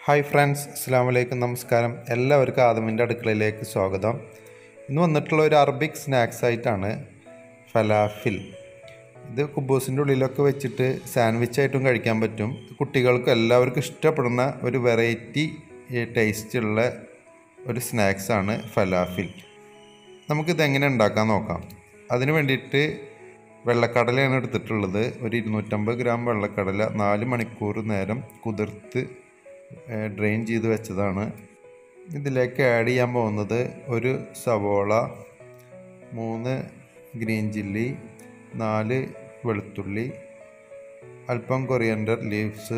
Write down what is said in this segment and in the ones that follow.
Hi friends, അസ്സാം വലൈക്കും, നമസ്കാരം. എല്ലാവർക്കും ആദമിൻ്റെ അടുക്കളയിലേക്ക് സ്വാഗതം. ഇന്ന് വന്നിട്ടുള്ള ഒരു അറബിക് സ്നാക്സ് ആയിട്ടാണ് ഫലാഫിൽ. ഇത് കുബൂസിൻ്റെ ഉള്ളിലൊക്കെ വെച്ചിട്ട് സാൻഡ്വിച്ചായിട്ടും കഴിക്കാൻ പറ്റും. കുട്ടികൾക്കും എല്ലാവർക്കും ഇഷ്ടപ്പെടുന്ന ഒരു വെറൈറ്റി ടേസ്റ്റുള്ള ഒരു സ്നാക്സാണ് ഫലാഫിൽ. നമുക്കിതെങ്ങനെ ഉണ്ടാക്കാൻ നോക്കാം. അതിന് വേണ്ടിയിട്ട് വെള്ളക്കടലയാണ് എടുത്തിട്ടുള്ളത്. ഒരു 250 ഗ്രാം വെള്ളക്കടല 4 മണിക്കൂർ നേരം കുതിർത്ത് ഡ്രെയിൻ ചെയ്ത് വെച്ചതാണ്. ഇതിലേക്ക് ആഡ് ചെയ്യാൻ പോകുന്നത് ഒരു സവോള, 3 ഗ്രീൻ ചില്ലി, 4 വെളുത്തുള്ളി, അല്പം കൊറിയൻഡർ ലീവ്സ്.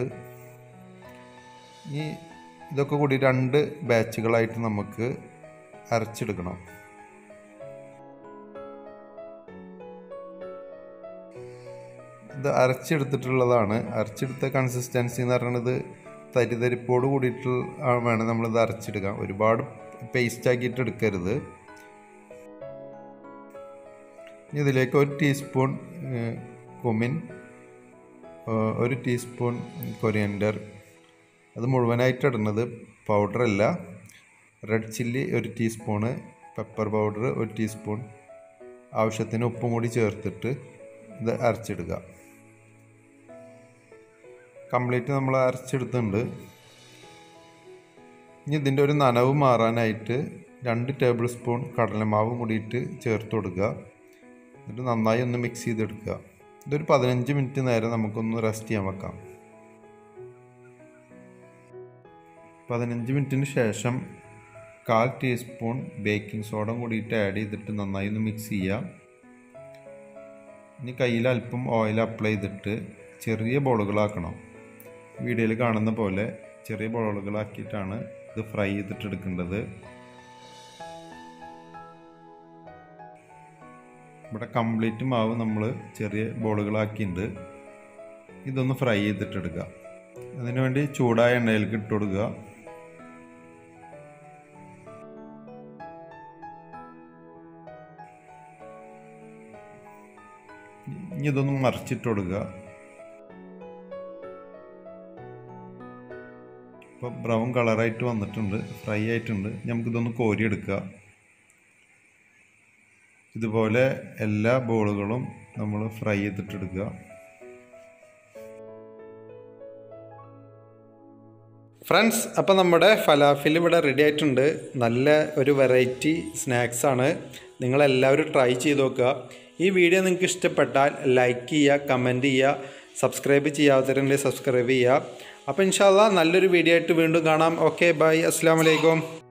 ഇതൊക്കെ കൂടി 2 ബാച്ചുകളായിട്ട് നമുക്ക് അരച്ചെടുക്കണം. ഇത് അരച്ചെടുത്തിട്ടുള്ളതാണ്. അരച്ചെടുത്ത കൺസിസ്റ്റൻസി എന്ന് പറയുന്നത് തരിതരിപ്പോട് കൂടിയിട്ട് വേണം നമ്മളിത് അരച്ചെടുക്കാൻ. ഒരുപാട് പേസ്റ്റ് ആക്കിയിട്ട് എടുക്കരുത്. ഇതിലേക്ക് 1 ടീസ്പൂൺ കുമിൻ, 1 ടീസ്പൂൺ കൊറിയൻഡർ, അത് മുഴുവനായിട്ട് ഇടുന്നത്, പൗഡറല്ല. Red chilli 1 teaspoon, pepper powder 1 teaspoon, ആവശ്യത്തിന് ഉപ്പും കൂടി ചേർത്തിട്ട് ഇത് അരച്ചെടുക്കുക. കംപ്ലീറ്റ് നമ്മൾ അരച്ചെടുത്തിട്ടുണ്ട്. ഇനി ഇതിൻ്റെ ഒരു നനവ് മാറാനായിട്ട് 2 ടേബിൾ സ്പൂൺ കടലമാവ് കൂടിയിട്ട് ചേർത്ത് കൊടുക്കുക. എന്നിട്ട് നന്നായി ഒന്ന് മിക്സ് ചെയ്തെടുക്കുക. ഇതൊരു 15 മിനിറ്റ് നേരം നമുക്കൊന്ന് റെസ്റ്റ് ചെയ്യാൻ വെക്കാം. 15 മിനിറ്റിന് ശേഷം 1/4 ടീസ്പൂൺ ബേക്കിംഗ് സോഡ കൂടിയിട്ട് ആഡ് ചെയ്തിട്ട് നന്നായി ഒന്ന് മിക്സ് ചെയ്യുക. ഇനി കയ്യിൽ അല്പം ഓയിൽ അപ്ലൈ ചെയ്തിട്ട് ചെറിയ ബോളുകളാക്കണം. വീഡിയോയിൽ കാണുന്ന പോലെ ചെറിയ ബോളുകളാക്കിയിട്ടാണ് ഇത് ഫ്രൈ ചെയ്തിട്ട് എടുക്കേണ്ടത്. ഇവിടെ കംപ്ലീറ്റ് മാവ് നമ്മൾ ചെറിയ ബോളുകളാക്കിയിട്ടുണ്ട്. ഇതൊന്ന് ഫ്രൈ ചെയ്തിട്ടെടുക്കുക. അതിനുവേണ്ടി ചൂടായ എണ്ണയിലേക്ക് ഇട്ട് കൊടുക്കുക. ഇനി ഇതൊന്ന് മറിച്ചിട്ട് കൊടുക്കുക. ഇപ്പോൾ ബ്രൗൺ കളറായിട്ട് വന്നിട്ടുണ്ട്, ഫ്രൈ ആയിട്ടുണ്ട്. നമുക്കിതൊന്ന് കോരിയെടുക്കുക. ഇതുപോലെ എല്ലാ ബോളുകളും നമ്മൾ ഫ്രൈ ചെയ്തിട്ടെടുക്കുക. ഫ്രണ്ട്സ്, അപ്പോൾ നമ്മുടെ ഫലാഫിൽ ഇവിടെ റെഡി ആയിട്ടുണ്ട്. നല്ല ഒരു വെറൈറ്റി സ്നാക്സാണ്. നിങ്ങളെല്ലാവരും ട്രൈ ചെയ്ത് നോക്കുക. ഈ വീഡിയോ നിങ്ങൾക്ക് ഇഷ്ടപ്പെട്ടാൽ ലൈക്ക് ചെയ്യുക, കമൻറ്റ് ചെയ്യുക, സബ്സ്ക്രൈബ് ചെയ്യാത്തവരുണ്ടെങ്കിൽ സബ്സ്ക്രൈബ് ചെയ്യുക. അപ്പോൾ ഇൻഷാ അല്ലാഹ് നല്ലൊരു വീഡിയോ ആയിട്ട് വീണ്ടും കാണാം. ഓക്കെ, ബൈ, അസ്സലാമു അലൈക്കും.